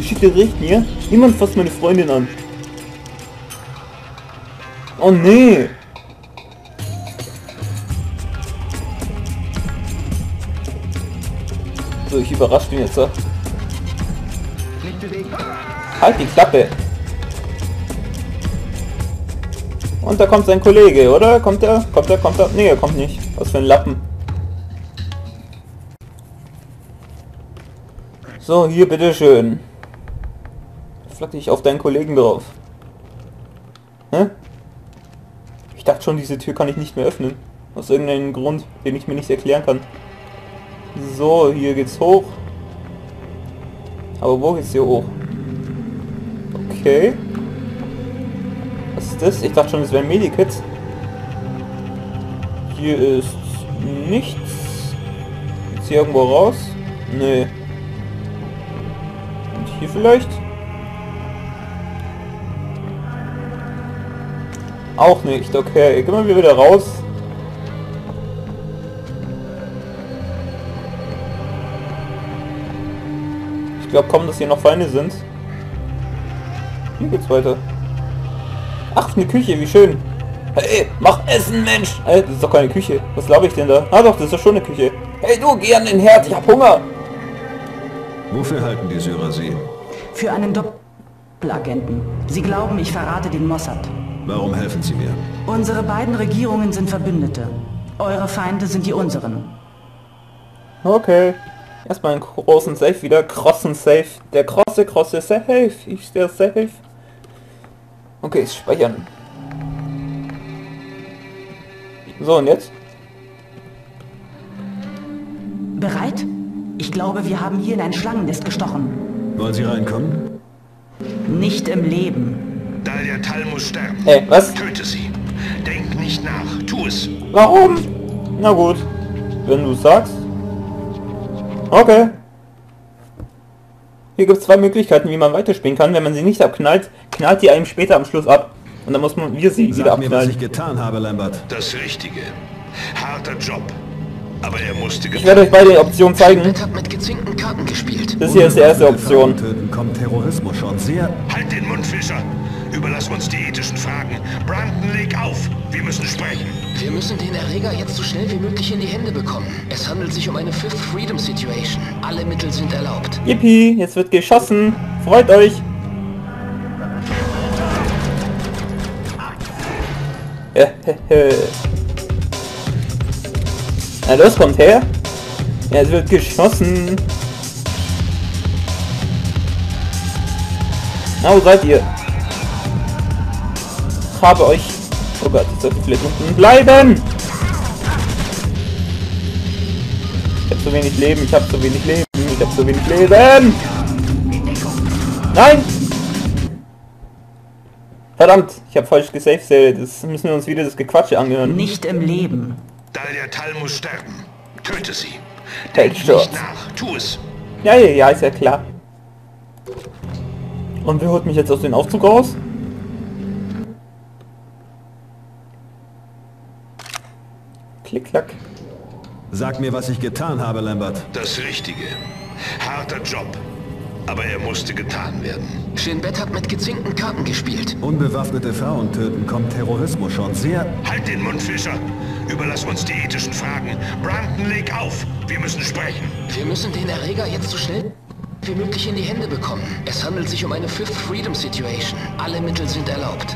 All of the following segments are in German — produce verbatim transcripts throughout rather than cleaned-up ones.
geschickte Richtlinie. Niemand fasst meine Freundin an. Oh nee. So, ich überrasche den jetzt. Halt die Klappe. Und da kommt sein Kollege, oder? Kommt er? Kommt er? Kommt er? Nee, er kommt nicht. Was für ein Lappen. So, hier, bitteschön. Flack dich auf deinen Kollegen drauf. Hä? Ich dachte schon, diese Tür kann ich nicht mehr öffnen. Aus irgendeinem Grund, den ich mir nicht erklären kann. So, hier geht's hoch. Aber wo geht's hier hoch? Okay. Was ist das? Ich dachte schon, es wären Medikits. Hier ist nichts. Geht's hier irgendwo raus? Nee. Und hier vielleicht? Auch nicht. Okay, gehen wir wieder raus. Ich glaube kaum, dass hier noch Feinde sind. Hier geht's weiter. Ach, eine Küche, wie schön. Hey, mach Essen, Mensch! Hey, das ist doch keine Küche. Was glaube ich denn da? Ah doch, das ist doch schon eine Küche. Hey du, geh an den Herd, ich hab Hunger! Wofür halten die Syrer Sie? Für einen Doppelagenten. Sie glauben, ich verrate den Mossad. Warum helfen Sie mir? Unsere beiden Regierungen sind Verbündete. Eure Feinde sind die unseren. Okay. Erstmal einen großen Safe wieder. Krossen Safe. Der krosse, krosse Safe. Ich der Safe. Okay, speichern. So, und jetzt? Bereit? Ich glaube, wir haben hier in ein Schlangennest gestochen. Wollen Sie reinkommen? Nicht im Leben. Dahlia Tal muss sterben. Ey, was? Töte sie. Denk nicht nach. Tu es. Warum? Na gut. Wenn du sagst. Okay. Hier gibt es zwei Möglichkeiten, wie man weiterspielen kann. Wenn man sie nicht abknallt, knallt die einem später am Schluss ab. Und dann muss man wir sie Sag wieder mir, abknallen. was ich getan habe, Lambert. Das Richtige. Harter Job. Aber er musste Ich werde euch beide Optionen zeigen. Bett hat mit gezinkten Karten gespielt. Das hier ist die erste Option. Töten kommt Terrorismus schon sehr... Halt den Mund, Fischer. Überlass uns die ethischen Fragen. Brandon, leg auf. Wir müssen sprechen. Wir müssen den Erreger jetzt so schnell wie möglich in die Hände bekommen. Es handelt sich um eine Fifth Freedom Situation. Alle Mittel sind erlaubt. Yippie, jetzt wird geschossen. Freut euch. Na los, kommt her. Ja, es wird geschossen. Na, wo seid ihr? Ich habe euch... Oh Gott, ich sollte vielleicht unten bleiben. Ich habe so wenig Leben, ich habe so wenig Leben, ich habe so wenig Leben. Nein! Verdammt, ich habe falsch gesaved. Das müssen wir uns wieder das Gequatsche angehören. Nicht im Leben. Dahlia Tal muss sterben. Töte sie. Take Denk shots. nicht nach. Tu es. Ja, ja, ja, ist ja klar. Und wer holt mich jetzt aus dem Aufzug raus? Klick, klack. Sag mir, was ich getan habe, Lambert. Das Richtige. Harter Job. Aber er musste getan werden. Shin Bet hat mit gezinkten Karten gespielt. Unbewaffnete Frauen töten kommt Terrorismus schon sehr... Halt den Mund, Fischer. Überlass uns die ethischen Fragen. Brandon, leg auf. Wir müssen sprechen. Wir müssen den Erreger jetzt so schnell wie möglich in die Hände bekommen. Es handelt sich um eine Fifth Freedom Situation. Alle Mittel sind erlaubt.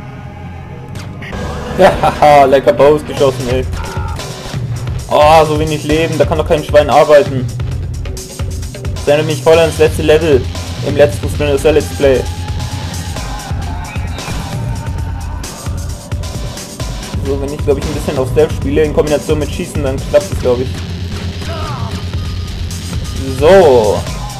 Ja, haha, lecker Baus geschossen, ey. Oh, so wenig Leben, da kann doch kein Schwein arbeiten. Das erinnert mich voll ans letzte Level im letzten Splinter Cell Let's Play. So, wenn ich glaube ich ein bisschen auf Stealth spiele in Kombination mit Schießen, dann klappt es glaube ich. So.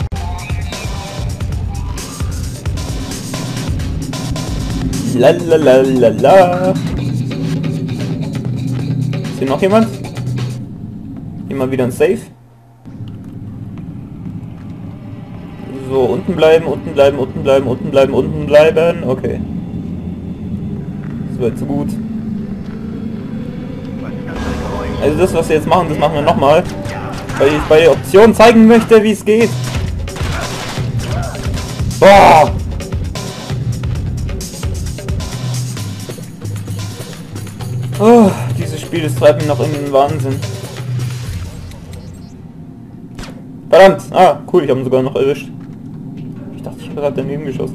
Lalalala. Ist hier noch jemand? Immer wieder ein Safe. So, unten bleiben, unten bleiben, unten bleiben, unten bleiben, unten bleiben. Okay. So weit, so gut. Also das, was wir jetzt machen, das machen wir nochmal. Weil ich bei der Option zeigen möchte, wie es geht. Boah! Oh, dieses Spiel, das treibt mich noch in den Wahnsinn. Verdammt! Ah, cool, ich habe ihn sogar noch erwischt. Ich dachte, ich habe gerade daneben geschossen.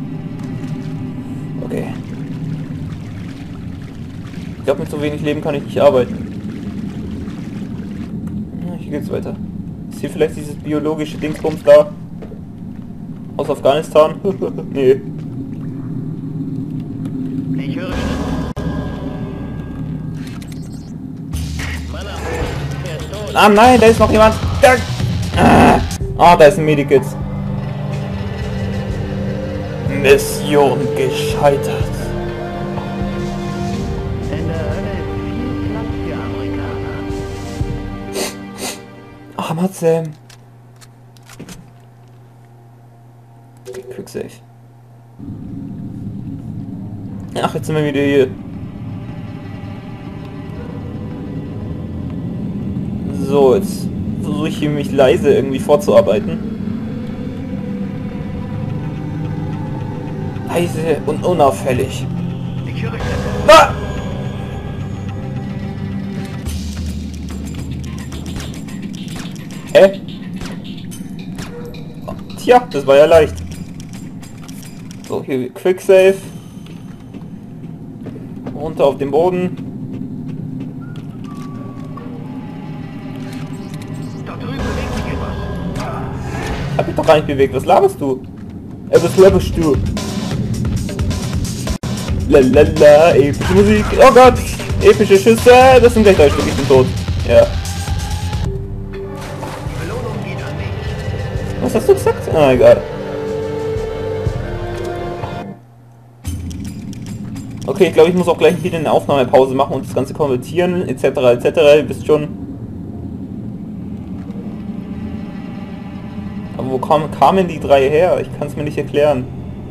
Okay. Ich glaube, mit so wenig Leben kann ich nicht arbeiten. Hier geht's weiter. Ist hier vielleicht dieses biologische Dingsbums da? Aus Afghanistan? Nee. Ich höre Ah nein, da ist noch jemand. Ah, ah, da ist ein Medikit. Mission gescheitert. in der Hölle ist viel Platz für Amerikaner. Ach, Mann, Sam. Okay, Quick Save. Ach, jetzt sind wir wieder hier. So, jetzt versuche ich hier mich leise irgendwie vorzuarbeiten. Leise und unauffällig. Ich höre Ah! Hä? Tja, das war ja leicht. So, hier Quick Save. Runter auf den Boden. Da drüben bewegt sich etwas. Hab mich doch gar nicht bewegt. Was laberst du? Äh, was laberst du? Lalala, epische Musik. Oh Gott! Epische Schüsse. Das sind gleich drei Stück. Ich bin tot. Ja. Belohnung geht an mich. Was hast du gesagt? Ah, egal. Okay, ich glaube, ich muss auch gleich wieder eine Aufnahmepause machen und das Ganze konvertieren, et cetera et cetera. Ihr wisst schon. Aber wo kam, kamen die drei her? Ich kann es mir nicht erklären.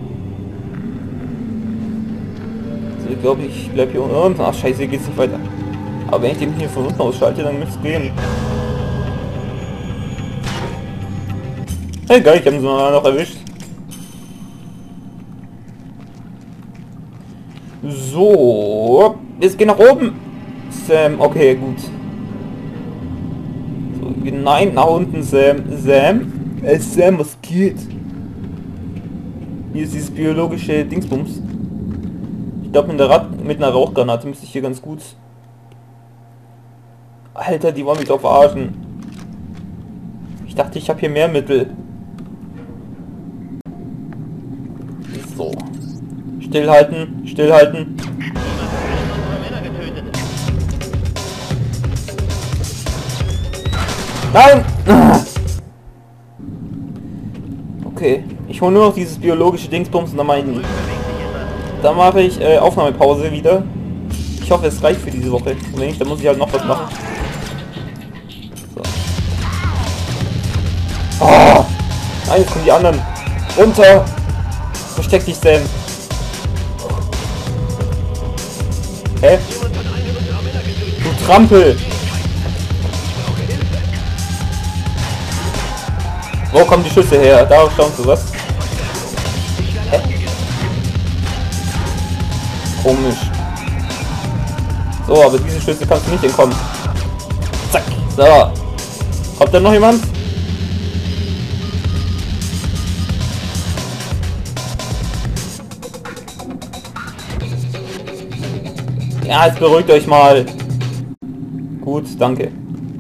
Also, ich glaube, ich bleibe hier unten. Ach, scheiße, hier geht's nicht weiter. Aber wenn ich den hier von unten ausschalte, dann müsste es gehen. Hey, geil, ich habe ihn so noch erwischt. So, jetzt gehen nach oben. Sam, okay, gut. So, nein, nach unten, Sam. Sam? Äh, Sam, was geht? Hier ist dieses biologische Dingsbums. Ich glaube, mit, mit einer Rauchgranate müsste ich hier ganz gut... Alter, die wollen mich drauf verarschen. Ich dachte, ich habe hier mehr Mittel. So. Stillhalten, stillhalten. Nein! Okay, ich hole nur noch dieses biologische Dingsbums und dann mache ich, dann mache ich äh, Aufnahmepause wieder. Ich hoffe, es reicht für diese Woche. Und wenn nicht, dann muss ich halt noch was machen. So. Oh! Nein, jetzt kommen die anderen. Runter! Versteck dich, Sam. Hä? Du Trampel! Wo kommen die Schüsse her? Darauf schauen Sie was? Hä? Komisch. So, aber diese Schüsse kannst du nicht entkommen. Zack. So. Kommt da noch jemand? Ja, jetzt beruhigt euch mal. Gut, danke.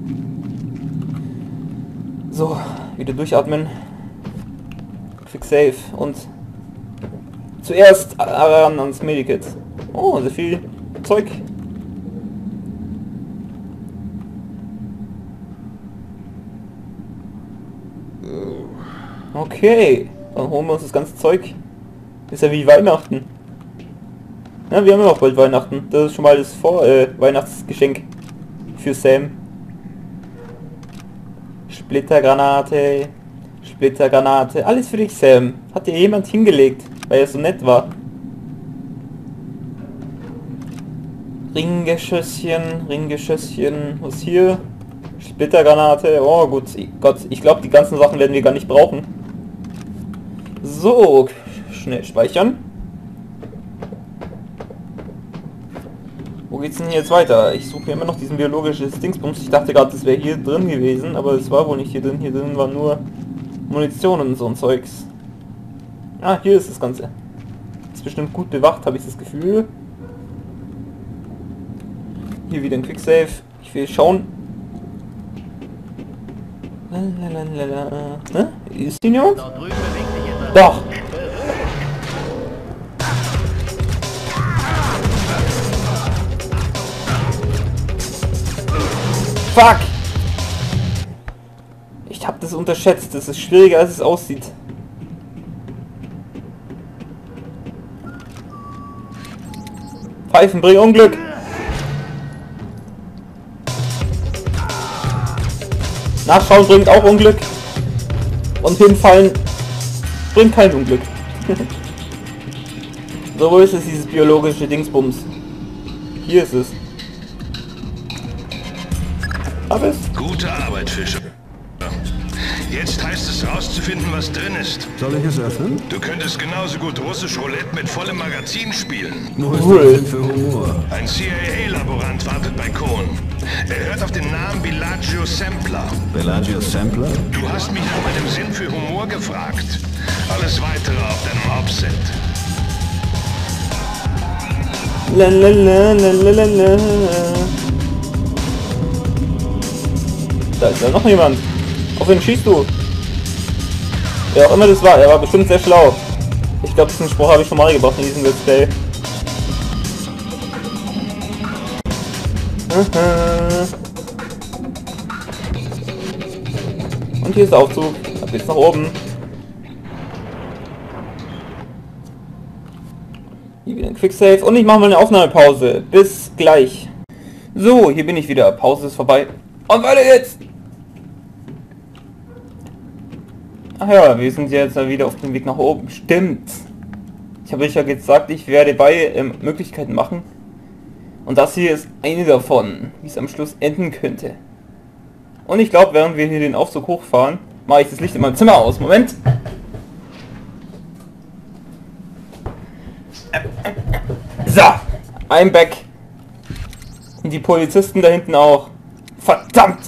So, wieder durchatmen. Quick Save und zuerst ran ans Medikit. Oh, so viel Zeug. Okay, dann holen wir uns das ganze Zeug. Ist ja wie Weihnachten. Ja, wir haben ja auch bald Weihnachten. Das ist schon mal das Vor äh, Weihnachtsgeschenk für Sam. Splittergranate, Splittergranate, alles für dich, Sam. Hat dir jemand hingelegt, weil er so nett war. Ringgeschösschen, Ringgeschösschen, was hier? Splittergranate, oh gut, Gott, ich glaube, die ganzen Sachen werden wir gar nicht brauchen. So, schnell speichern. Wo geht's denn hier jetzt weiter? Ich suche immer noch diesen biologischen Dingsbums. Ich dachte gerade, das wäre hier drin gewesen, aber es war wohl nicht hier drin. Hier drin war nur Munition und so ein Zeugs. Ah, hier ist das Ganze. Ist bestimmt gut bewacht, habe ich das Gefühl. Hier wieder ein Quicksave. Ich will schauen. Lalalala. Ne? Ist die jemand? Dort drüben bewegt sich etwas. Doch! Fuck! Ich hab das unterschätzt. Das ist schwieriger, als es aussieht. Pfeifen bringen Unglück! Nachschauen bringt auch Unglück. Und hinfallen bringt kein Unglück. So, wo ist es, dieses biologische Dingsbums? Hier ist es. Hab es. Gute Arbeit, Fischer. Jetzt heißt es rauszufinden, was drin ist. Soll ich es öffnen? Du könntest genauso gut russisch Roulette mit vollem Magazin spielen. Wo ist Cool. der Sinn für Humor? Ein C I A-Laborant wartet bei Cohn. Er hört auf den Namen Bellagio Sampler. Bellagio Sampler? Du hast mich nach meinem Sinn für Humor gefragt. Alles weitere auf deinem Offset. La la la la la la la. Da ist ja noch jemand. Auf wen schießt du? Wer auch immer das war, er war bestimmt sehr schlau. Ich glaube, diesen Spruch habe ich schon mal gebracht in diesem Let's Play. Und hier ist der Aufzug. Ab geht's nach oben. Hier wieder ein Quicksave. Und ich mache mal eine Aufnahmepause. Bis gleich. So, hier bin ich wieder. Pause ist vorbei. Und weiter jetzt! Ach ja, wir sind jetzt wieder auf dem Weg nach oben. Stimmt. Ich habe euch ja gesagt, ich werde bei ähm, Möglichkeiten machen. Und das hier ist eine davon, wie es am Schluss enden könnte. Und ich glaube, während wir hier den Aufzug hochfahren, mache ich das Licht in meinem Zimmer aus. Moment. So, I'm back. Und die Polizisten da hinten auch. Verdammt!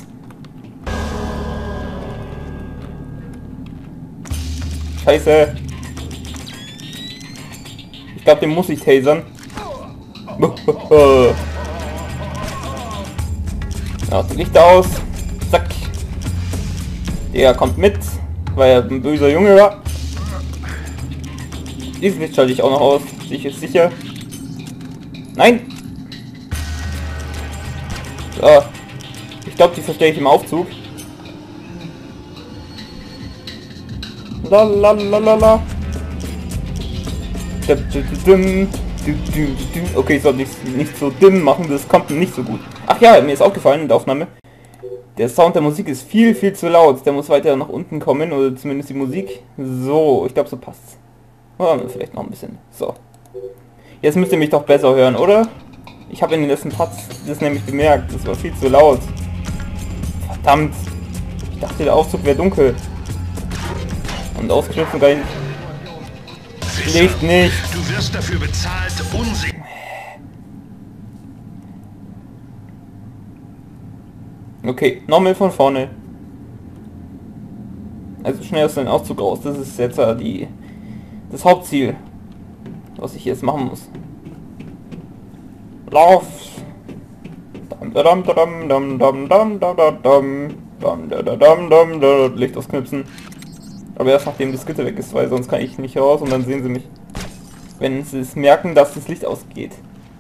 Scheiße. Ich glaube, den muss ich tasern. Ja, das Licht aus. Zack. Der kommt mit, weil er ein böser Junge war. Dieses Licht schalte ich auch noch aus. Sicher, sicher. Nein! So. Ich glaube, die verstehe ich im Aufzug. La la la la la. Okay, ich soll nicht, nicht so dimm machen, das kommt nicht so gut. Ach ja, mir ist aufgefallen in der Aufnahme. Der Sound der Musik ist viel, viel zu laut. Der muss weiter nach unten kommen, oder zumindest die Musik. So, ich glaube, so passt's. Oder vielleicht noch ein bisschen. So. Jetzt müsst ihr mich doch besser hören, oder? Ich habe in den letzten Parts das nämlich gemerkt. Das war viel zu laut. Verdammt. Ich dachte, der Aufzug wäre dunkel. Und ausknüpfen gar nicht. Licht nicht. Du wirst dafür bezahlt, Unsinn. Okay, nochmal von vorne. Also schnell aus dem Aufzug raus. Das ist jetzt äh, die das Hauptziel, was ich jetzt machen muss. Lauf! Dam dam dam dam dam dam dam dam dam dam dam dam. Licht ausknipsen. Aber erst nachdem das Gitter weg ist, weil sonst kann ich nicht raus und dann sehen sie mich. Wenn sie es merken, dass das Licht ausgeht.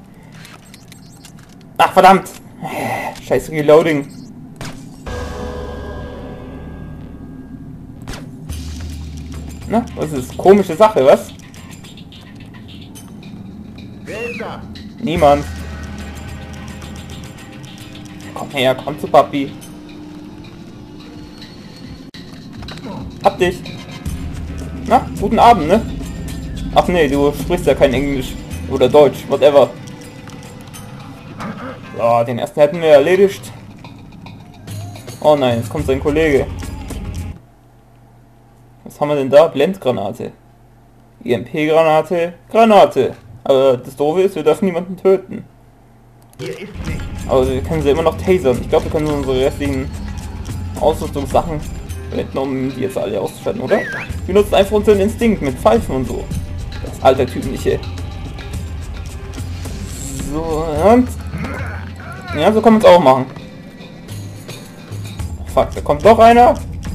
Ach verdammt! Scheiße Reloading. Na, was ist? Komische Sache, was? Wer ist da? Niemand. Komm her, komm zu Papi. Hab dich. Na, guten Abend, ne? Ach nee, du sprichst ja kein Englisch. Oder Deutsch, whatever. So, den ersten hätten wir erledigt. Oh nein, jetzt kommt sein Kollege. Was Was haben wir denn da? Blendgranate. I M P-Granate. Granate. Aber das Doofe ist, wir dürfen niemanden töten. Hier ist nichts. Aber wir können sie immer noch tasern. Ich glaube, wir können unsere restlichen Ausrüstungssachen verwenden, um die jetzt alle auszuschalten, oder? Wir nutzen einfach unseren Instinkt mit Pfeifen und so. Das altertümliche. So, und... Ja, so kann man es auch machen. Fuck, da kommt doch einer.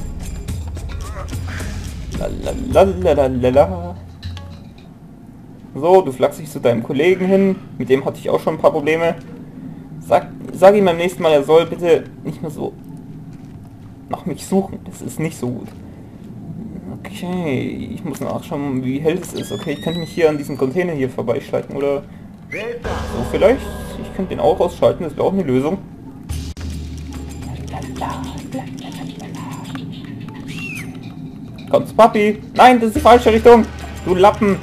Lalalala. So, du flachst dich zu deinem Kollegen hin. Mit dem hatte ich auch schon ein paar Probleme. Sag, sag ihm beim nächsten Mal, er soll bitte nicht mehr so nach mich suchen. Das ist nicht so gut. Okay, ich muss nachschauen, wie hell es ist. Okay, ich könnte mich hier an diesem Container hier vorbeischalten, oder so vielleicht. Ich könnte den auch ausschalten, das wäre auch eine Lösung. Kommt's, Papi? Nein, das ist die falsche Richtung. Du Lappen.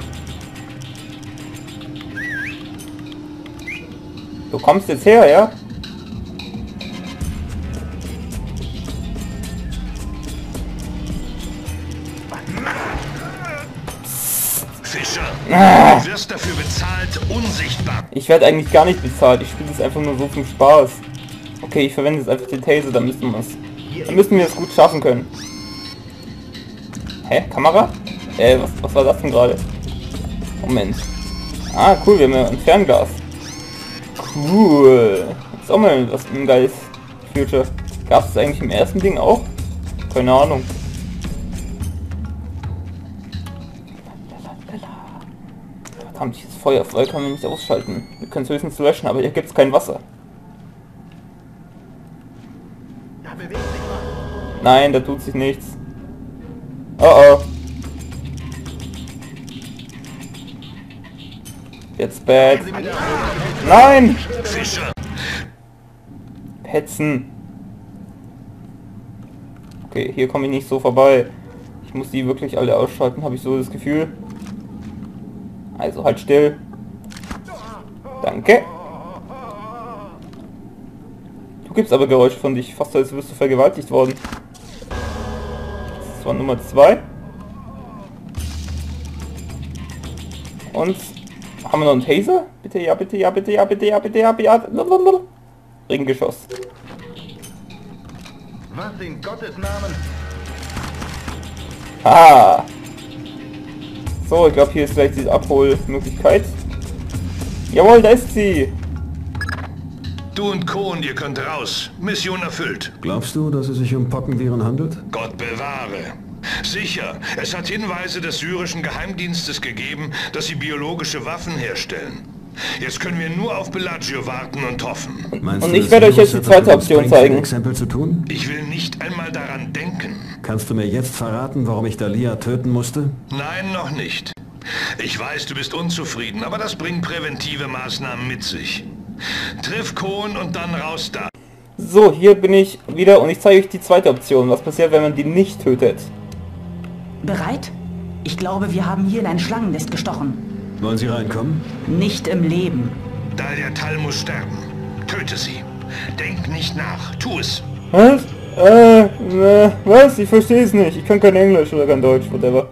Du kommst jetzt her, ja? Fischer, Ah. du wirst dafür bezahlt, unsichtbar. Ich werde eigentlich gar nicht bezahlt. Ich spiele das einfach nur so zum Spaß. Okay, ich verwende jetzt einfach den Taser, dann müssen wir es. Dann müssen wir es gut schaffen können. Hä? Kamera? Äh, was, was war das denn gerade? Moment. Ah, cool, wir haben ja ein Fernglas. Cool. Das ist auch mal was ein geiles Future. Gab es eigentlich im ersten Ding auch? Keine Ahnung. Verdammt, dieses Feuerfeuer kann man nicht ausschalten. Wir können es höchstens löschen, aber hier gibt es kein Wasser. Da bewegt sich was. Nein, da tut sich nichts. Oh oh. Jetzt bad. Nein! Fischer, Petzen. Okay, hier komme ich nicht so vorbei. Ich muss die wirklich alle ausschalten, habe ich so das Gefühl. Also halt still. Danke. Du gibst aber Geräusche von dich, fast als wirst du vergewaltigt worden. Das war Nummer zwei. Und haben wir noch einen Taser? Bitte, ja, bitte, ja, bitte, ja, bitte, ja, bitte, ja, bitte, ja. Ringgeschoss. Was in Gottes Namen? Ah. So, ich glaube, hier ist vielleicht diese Abholmöglichkeit. Jawohl, da ist sie. du und Kohn, ihr könnt raus. Mission erfüllt. Glaubst du, dass es sich um Pockenviren handelt? Gott bewahre. Sicher, es hat Hinweise des syrischen Geheimdienstes gegeben, dass sie biologische Waffen herstellen. Jetzt können wir nur auf Bellagio warten und hoffen. Meinst Und du, ich das werde euch Virus jetzt die hat zweite was mit Option Springfield zeigen. Exempel zu tun? Ich will nicht einmal daran denken. Kannst du mir jetzt verraten, warum ich Dalia töten musste? Nein, noch nicht. Ich weiß, du bist unzufrieden, aber das bringt präventive Maßnahmen mit sich. Triff Kohn und dann raus da. So, hier bin ich wieder und ich zeige euch die zweite Option. Was passiert, wenn man die nicht tötet? Bereit? Ich glaube, wir haben hier in ein Schlangennest gestochen. Wollen Sie reinkommen? Nicht im Leben. Dalia Tal muss sterben. Töte sie. Denk nicht nach. Tu es. Was? Äh, äh, was? Ich verstehe es nicht. Ich kann kein Englisch oder kein Deutsch, whatever.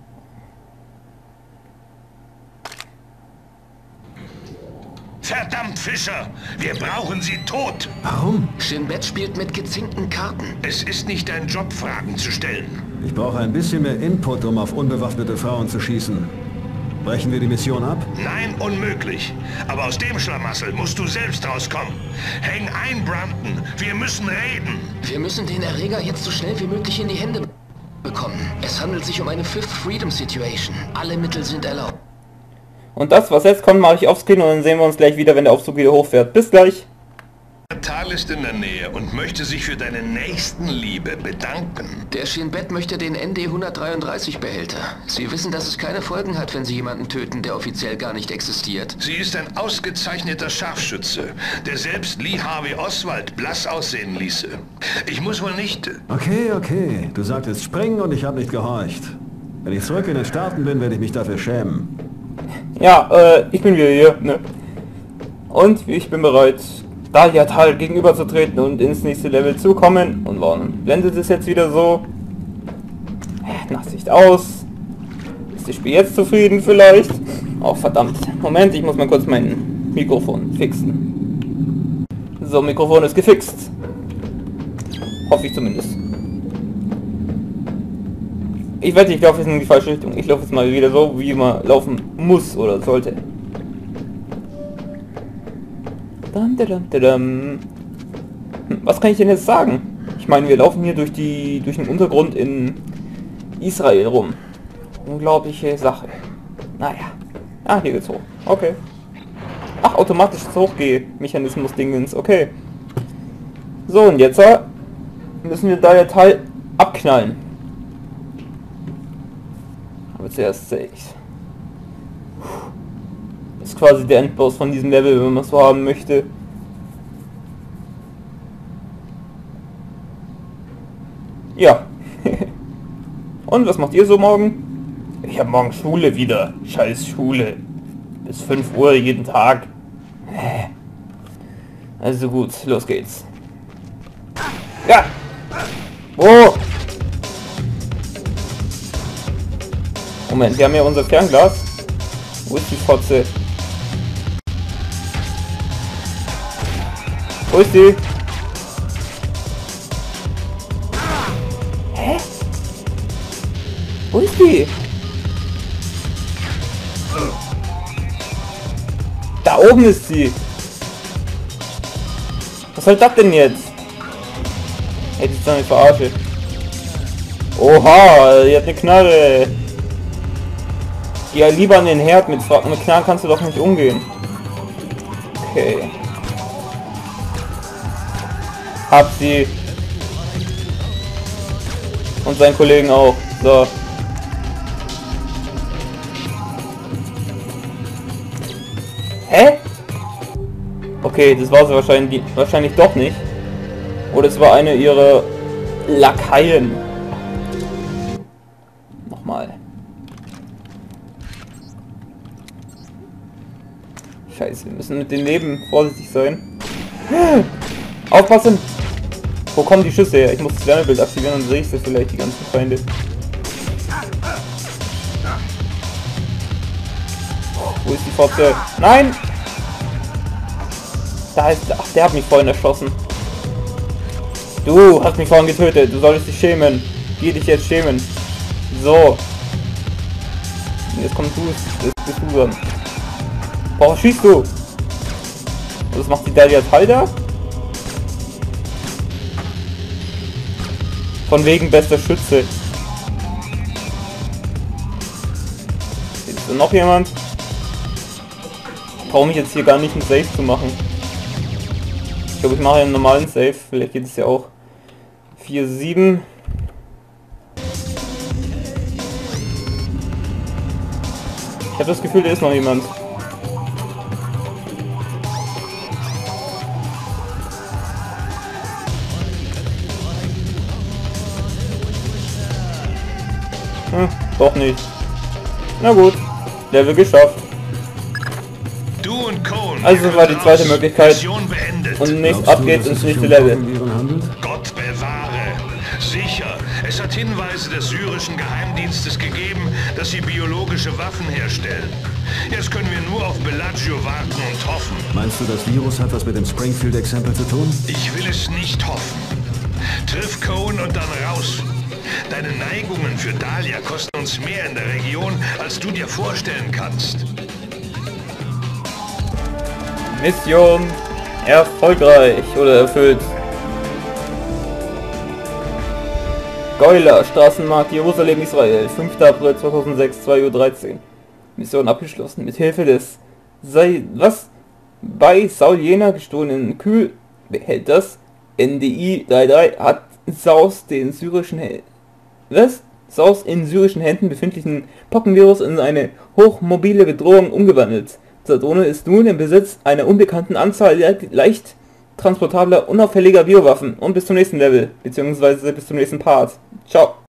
Verdammt, Fischer! Wir brauchen sie tot! Warum? Shin Bet spielt mit gezinkten Karten. Es ist nicht dein Job, Fragen zu stellen. Ich brauche ein bisschen mehr Input, um auf unbewaffnete Frauen zu schießen. Brechen wir die Mission ab? Nein, unmöglich. Aber aus dem Schlamassel musst du selbst rauskommen. Häng ein, Brandon. Wir müssen reden. Wir müssen den Erreger jetzt so schnell wie möglich in die Hände bekommen. Es handelt sich um eine Fifth Freedom Situation. Alle Mittel sind erlaubt. Und das, was jetzt kommt, mache ich offscreen und dann sehen wir uns gleich wieder, wenn der Aufzug wieder hochfährt. Bis gleich. Tal ist in der Nähe und möchte sich für deine Nächstenliebe bedanken. Der Shin Bet möchte den N D hundertdreiunddreißig Behälter. Sie wissen, dass es keine Folgen hat, wenn Sie jemanden töten, der offiziell gar nicht existiert. Sie ist ein ausgezeichneter Scharfschütze, der selbst Lee Harvey Oswald blass aussehen ließe. Ich muss wohl nicht... Okay, okay. Du sagtest springen und ich habe nicht gehorcht. Wenn ich zurück in den Staaten bin, werde ich mich dafür schämen. Ja, äh, ich bin wieder hier, ne? Und ich bin bereit, Dalia Tal gegenüberzutreten und ins nächste Level zu kommen. Und warum blendet es jetzt wieder so? Äh, Nachsicht. nicht aus. Ist das Spiel jetzt zufrieden vielleicht? Oh verdammt. Moment, ich muss mal kurz mein Mikrofon fixen. So, Mikrofon ist gefixt. Hoffe ich zumindest. Ich wette, ich laufe jetzt in die falsche Richtung. Ich laufe jetzt mal wieder so, wie man laufen muss oder sollte. Dum, dum, dum. Was kann ich denn jetzt sagen? Ich meine, wir laufen hier durch die durch den Untergrund in Israel rum. Unglaubliche Sache. Naja. Ah, hier geht's hoch. Okay. Ach, automatisches Hochgeh-Mechanismus-Dingens. Okay. So, und jetzt müssen wir da der Teil abknallen. Aber zuerst sehe ich. Das ist quasi der Endboss von diesem Level, wenn man es so haben möchte. Ja. Und was macht ihr so morgen? Ich habe morgen Schule wieder. Scheiß Schule. Bis fünf Uhr jeden Tag. Also gut, los geht's. Ja! Wo? Moment, wir haben ja unser Fernglas. Wo ist die Fotze? Wo ist die? Hä? Wo ist die? Da oben ist sie. Was soll das denn jetzt? Hey, die ist doch eine Verarsche. Oha, die hat eine Knarre. Geh ja lieber an den Herd, mit, mit Knarren kannst du doch nicht umgehen. Okay. Hab sie. Und seinen Kollegen auch. So. Hä? Okay, das war sie wahrscheinlich, wahrscheinlich doch nicht. Oder es war eine ihrer Lakaien. Nochmal. Scheiße, wir müssen mit dem Leben vorsichtig sein. Aufpassen! Wo kommen die Schüsse her? Ich muss das Wärmebild aktivieren und sehe ich sie vielleicht, die ganzen Feinde. Wo ist die Fotze? Nein! Da ist... Ach, der hat mich vorhin erschossen. Du hast mich vorhin getötet. Du solltest dich schämen. Geh dich jetzt schämen. So. Jetzt kommst du. Jetzt bist du dran. Boah, schießt du? Was macht die Dahlia Teil da? Von wegen bester Schütze. Ist da noch jemand? Ich traue mich jetzt hier gar nicht einen Save zu machen. Ich glaube, ich mache einen normalen Save. Vielleicht geht es ja auch. vier sieben. Ich habe das Gefühl, da ist noch jemand. Hm, doch nicht. Na gut, Level geschafft. Du und Cohn, also das war die zweite Möglichkeit. Und nächst ab geht's ins nächste Level. Gott bewahre. Sicher, es hat Hinweise des syrischen Geheimdienstes gegeben, dass sie biologische Waffen herstellen. Jetzt können wir nur auf Bellagio warten und hoffen. Meinst du, das Virus hat was mit dem Springfield-Exempel zu tun? Ich will es nicht hoffen. Triff Cohn und dann raus. Deine Neigungen für Dahlia kosten uns mehr in der Region, als du dir vorstellen kannst. Mission erfolgreich oder erfüllt. Goyla, Straßenmarkt, Jerusalem, Israel, fünfter April zweitausendsechs, zwei Uhr dreizehn. Mission abgeschlossen. Mit Hilfe des sei was bei Saul Jena gestohlenen Kühlbehälters N D I dreiunddreißig hat Saus den syrischen Hel was? Saus in syrischen Händen befindlichen Pockenvirus in eine hochmobile Bedrohung umgewandelt. Zadrone ist nun im Besitz einer unbekannten Anzahl le leicht transportabler, unauffälliger Biowaffen. Und bis zum nächsten Level, beziehungsweise bis zum nächsten Part. Ciao.